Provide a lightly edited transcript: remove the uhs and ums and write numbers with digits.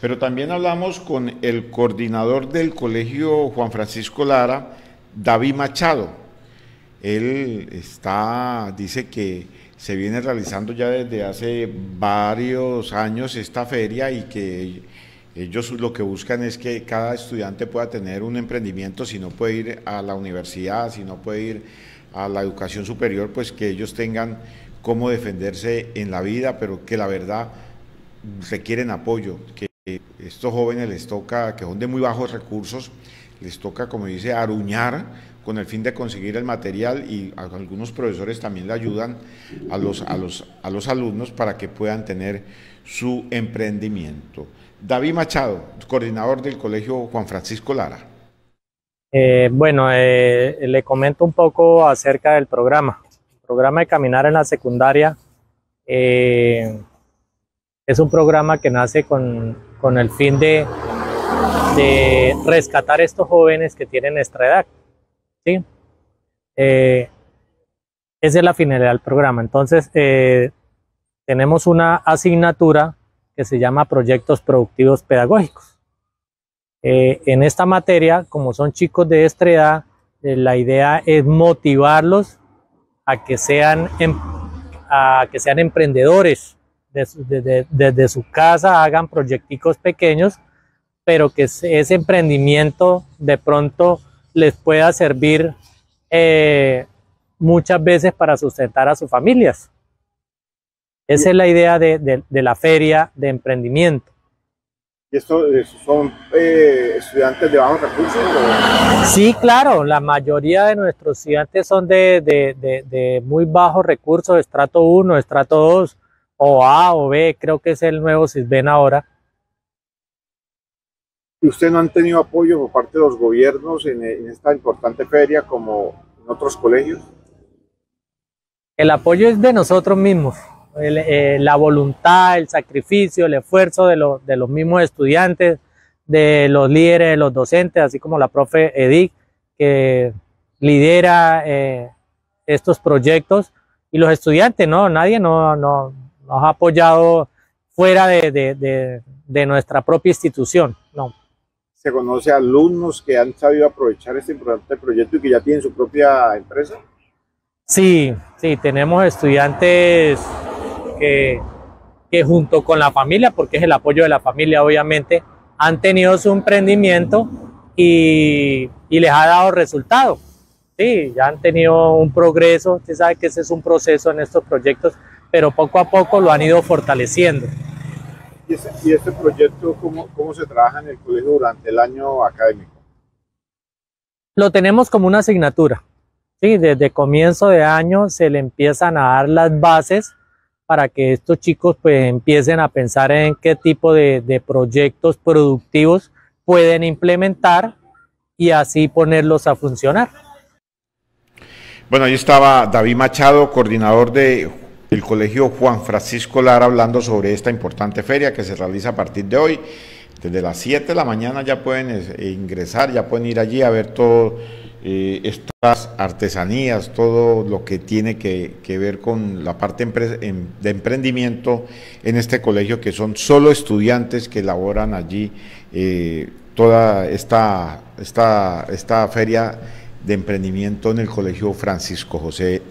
Pero también hablamos con el coordinador del Colegio Juan Francisco Lara, David Machado. Él dice que se viene realizando ya desde hace varios años esta feria y que ellos lo que buscan es que cada estudiante pueda tener un emprendimiento, si no puede ir a la universidad, si no puede ir a la educación superior, pues que ellos tengan cómo defenderse en la vida, pero que la verdad requieren apoyo, que estos jóvenes les toca, que son de muy bajos recursos, les toca, como dice, aruñar con el fin de conseguir el material, y algunos profesores también le ayudan a los alumnos para que puedan tener su emprendimiento. David Machado, coordinador del Colegio Juan Francisco Lara. Le comento un poco acerca del programa. El programa de Caminar en la Secundaria es un programa que nace con el fin de rescatar a estos jóvenes que tienen nuestra edad, ¿sí? Esa es la finalidad del programa. Entonces, tenemos una asignatura que se llama Proyectos Productivos Pedagógicos. En esta materia, como son chicos de esta edad, la idea es motivarlos a que sean emprendedores. Desde su casa hagan proyecticos pequeños, pero que ese emprendimiento de pronto les pueda servir muchas veces para sustentar a sus familias. Esa es la idea de la feria de emprendimiento. ¿Y estos son estudiantes de bajos recursos? Sí, claro, la mayoría de nuestros estudiantes son de muy bajos recursos, estrato 1, estrato 2, o A o B, creo que es el nuevo Sisbén ahora. ¿Y usted no han tenido apoyo por parte de los gobiernos en esta importante feria como en otros colegios? El apoyo es de nosotros mismos, la voluntad, el sacrificio, el esfuerzo de los mismos estudiantes, de los líderes, de los docentes, así como la profe Edith, que lidera estos proyectos, y los estudiantes, ¿no? Nadie nos ha apoyado fuera de nuestra propia institución, no. ¿Se conoce a alumnos que han sabido aprovechar este importante proyecto y que ya tienen su propia empresa? Sí, tenemos estudiantes que junto con la familia, porque es el apoyo de la familia obviamente, han tenido su emprendimiento y les ha dado resultado. Sí, ya han tenido un progreso. Usted sabe que ese es un proceso en estos proyectos, pero poco a poco lo han ido fortaleciendo. ¿Y este proyecto cómo se trabaja en el colegio durante el año académico? Lo tenemos como una asignatura. Sí, desde comienzo de año se le empiezan a dar las bases para que estos chicos pues empiecen a pensar en qué tipo de proyectos productivos pueden implementar y así ponerlos a funcionar. Bueno, ahí estaba David Machado, coordinador del Colegio Juan Francisco Lara, hablando sobre esta importante feria que se realiza a partir de hoy. Desde las 7 de la mañana ya pueden ingresar, ya pueden ir allí a ver todo estas artesanías, todo lo que tiene que ver con la parte de emprendimiento en este colegio, que son solo estudiantes que elaboran allí toda esta feria de emprendimiento en el Colegio Francisco José